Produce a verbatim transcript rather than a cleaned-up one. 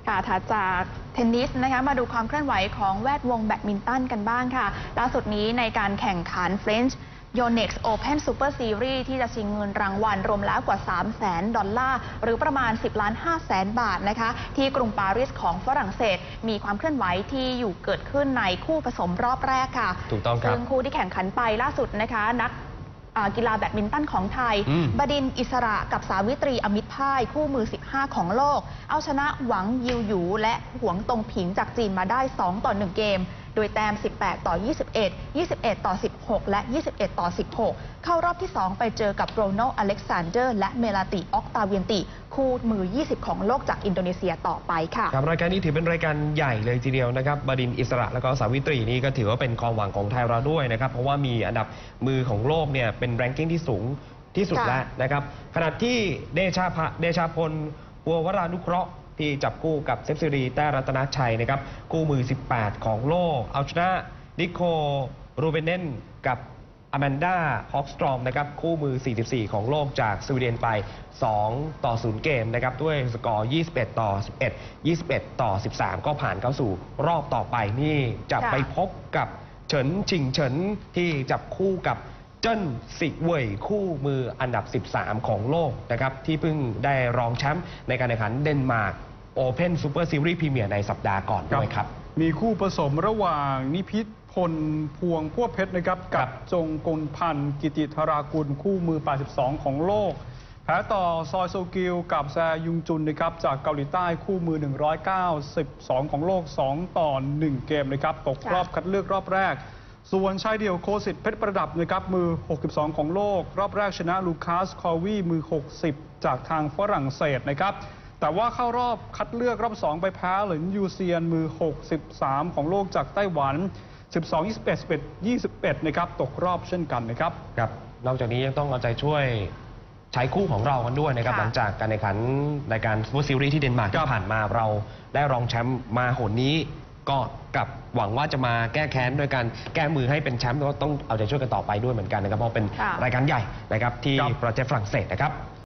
ค่ะถัดจากเทนนิสนะคะมาดูความเคลื่อนไหวของแวดวงแบดมินตันกันบ้างค่ะล่าสุดนี้ในการแข่งขัน French Yonex Open Super Series ที่จะชิงเงินรางวัลรวมแล้วกว่า สามแสน ดอลลาร์หรือประมาณ สิบล้านห้าแสน บาทนะคะที่กรุงปารีสของฝรั่งเศสมีความเคลื่อนไหวที่อยู่เกิดขึ้นในคู่ผสมรอบแรกค่ะถูกต้องครับซึ่งคู่ที่แข่งขันไปล่าสุดนะคะนักกีฬาแบดมินตันของไทยบดินทร์อิสระกับสาวิตรีอมิตรพ่ายคู่มือสิบห้าของโลกเอาชนะหวังยิวหยูและหวงตงผิงจากจีนมาได้สองต่อหนึ่งเกมโดยแต้มสิบแปดต่อยี่สิบเอ็ด ยี่สิบเอ็ดต่อสิบหกและยี่สิบเอ็ดต่อสิบหกเข้ารอบที่สองไปเจอกับโรนัลอเล็กซานเดอร์และเมลาติออกตาเวียนติคู่มือยี่สิบของโลกจากอินโดนีเซียต่อไปค่ะครับรายการนี้ถือเป็นรายการใหญ่เลยทีเดียวนะครับบดินทร์อิสระและก็สาวิตรีนี่ก็ถือว่าเป็นความหวังของไทยเราด้วยนะครับเพราะว่ามีอันดับมือของโลกเนี่ยเป็นแรงกิ้งที่สูงที่สุดแล้วนะครับขณะที่เดชาเดชาพลบัววรานุเคราะห์ที่จับคู่กับเซฟซิรีแต้รัตนชัยนะครับคู่มือสิบแปดของโลกเอาชนะนิโครูเบเนนกับอแมนดาฮอกสตรอมนะครับคู่มือสี่สิบสี่ของโลกจากสวีเดนไปสองต่อศูนย์เกมนะครับด้วยสกอร์ยี่สิบเอ็ดต่อสิบเอ็ด ยี่สิบเอ็ดต่อสิบสามก็ผ่านเข้าสู่รอบต่อไปนี่จะไปพบกับเฉินชิงเฉินที่จับคู่กับเจิ้นสิเว่ยคู่มืออันดับสิบสามของโลกนะครับที่เพิ่งได้รองแชมป์ในการแข่งขันเดนมาร์กโอเพ่นซูเปอร์ซีรีส์พรีเมียร์ในสัปดาห์ก่อนด้วยครับมีคู่ผสมระหว่างนิพิษพลพวงพั่วเพชรนะครับกับจงกลพันธ์กิติธารากุลคู่มือแปดสิบสองของโลกแพ้ต่อซอยโซกิลกับแซยุงจุนนะครับจากเกาหลีใต้คู่มือหนึ่งร้อยเก้าสิบสองของโลกสองต่อหนึ่งเกมนะครับตกรอบคัดเลือกรอบแรกส่วนชายเดี่ยวโคสิตเพชรประดับนะครับมือหกสิบสองของโลกรอบแรกชนะลูคัสคอวีมือหกสิบจากทางฝรั่งเศสนะครับแต่ว่าเข้ารอบคัดเลือกรอบสองไปแพ้หลินยูเซียนมือหกสิบสามของโลกจากไต้หวันสิบสอง ยี่สิบเอ็ด สิบเอ็ด ยี่สิบเอ็ดนะครับตกรอบเช่นกันนะครับครับนอกจากนี้ยังต้องเอาใจช่วยใช้คู่ของเรากันด้วยนะครับหลังจากการแข่งขันรายการซูเปอร์ซีรีส์ที่เดนมาร์กที่ผ่านมาเราได้รองแชมป์มาหนนี้ก็กับหวังว่าจะมาแก้แค้นโดยการแก้มือให้เป็นแชมป์ก็ต้องเอาใจช่วยกันต่อไปด้วยเหมือนกันนะครับเพราะเป็นรายการใหญ่นะครับที่ประเทศฝรั่งเศสนะครับ